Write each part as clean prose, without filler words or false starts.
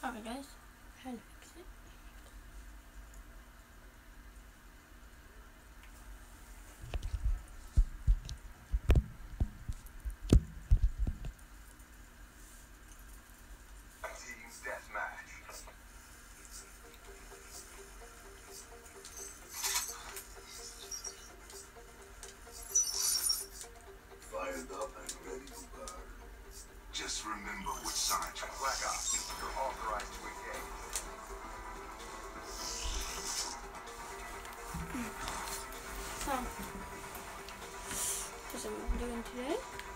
Alright guys, how to fix it. Teams deathmatch. Fired up and ready to burn. Just remember which side you're on. Black Ops, you're authorized to engage. So, this is what I'm doing today.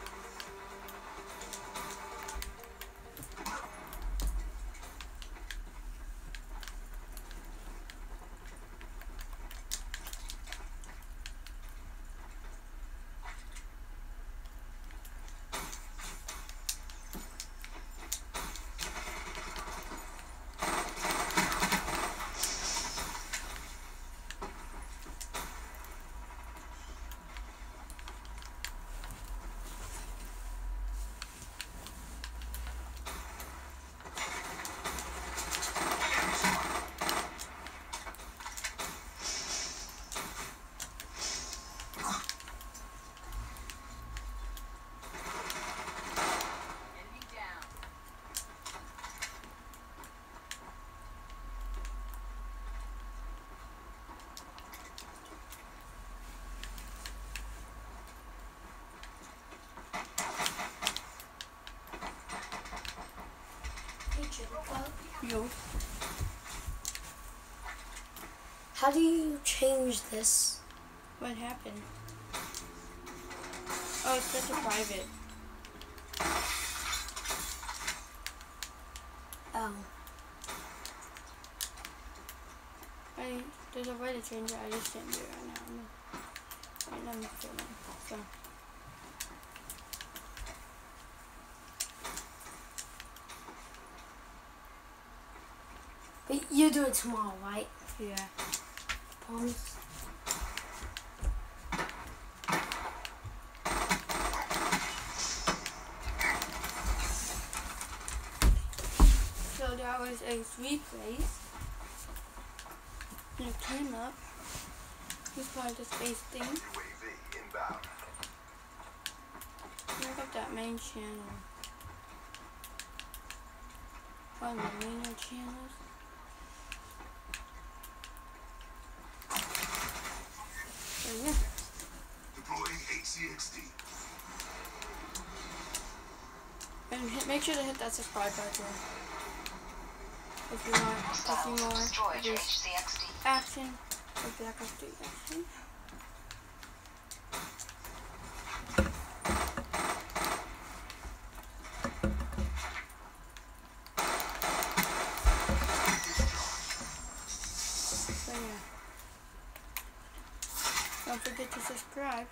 Yo. How do you change this? What happened? Oh, it's such a private. Oh. There's a way to change it, I just can't do it right now. I'm filming, so. But you do it tomorrow, right? Yeah. Promise. So there was a replays. And it came up. He's part of the space thing. UAV inbound. Look up that main channel. One of the main channels. So yeah. Deploying HCXD. And make sure to hit that subscribe button. If you want to see more of this action, or Black Ops 3 action. So yeah. Don't forget to subscribe.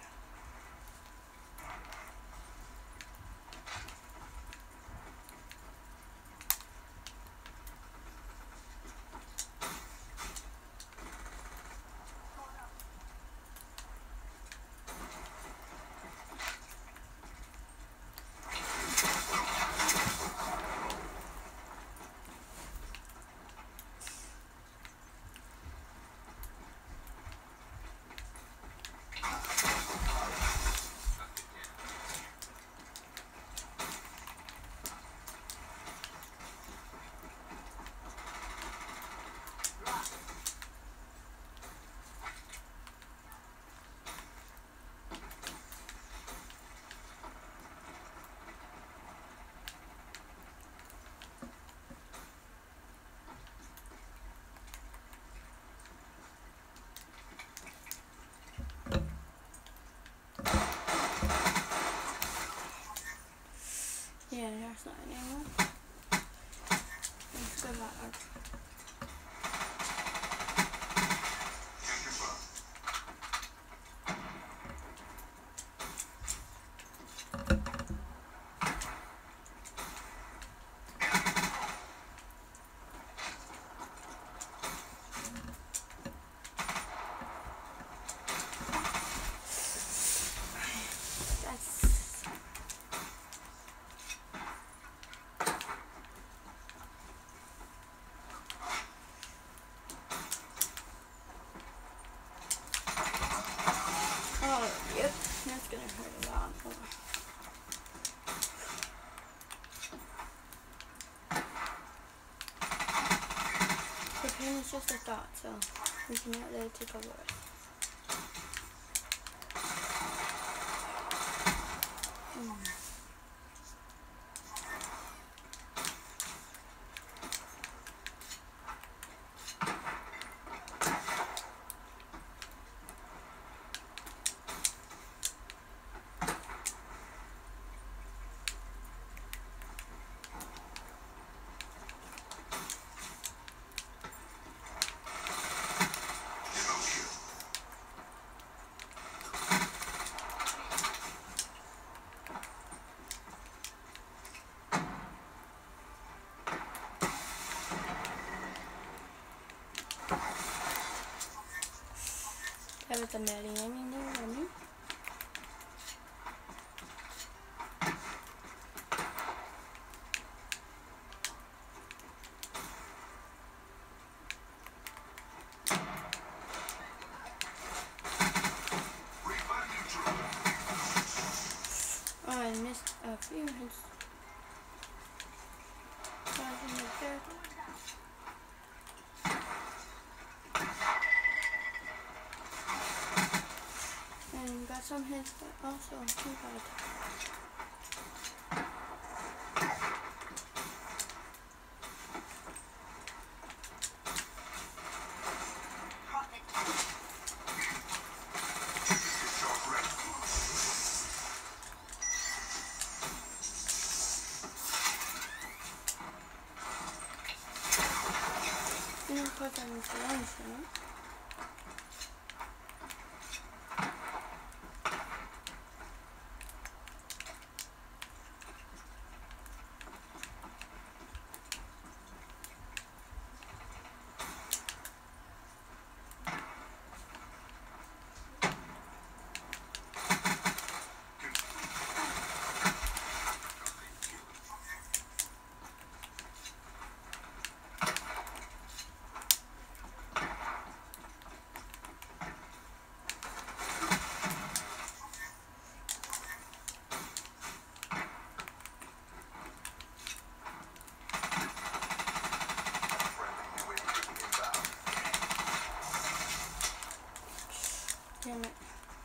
Yeah, there's not anymore. Let's go back. just a thought, so we cannot let it take over us. Have it marrying me. Oh, I missed a few hits. And got some hits, but also too bad. Put them in the damn it.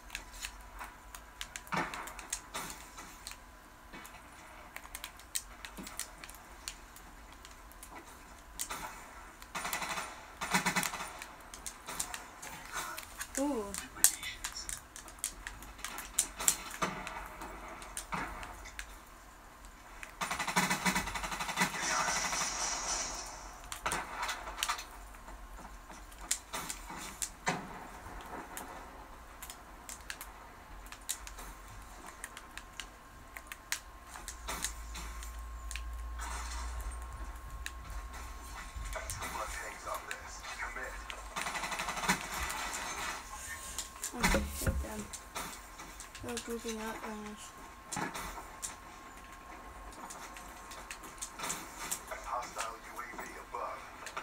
Ooh. Okay, hit them. They're grouping up on us. Hostile UAV above.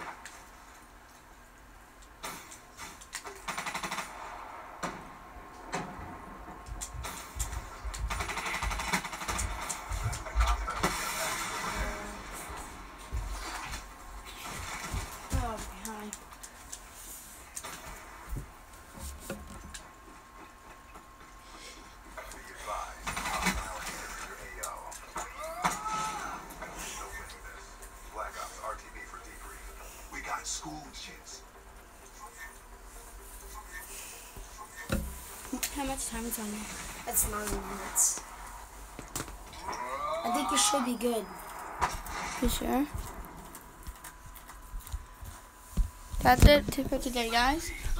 Oh, behind. School shits. How much time is on there? That's 9 minutes. I think it should be good. You sure? That's it for today, guys.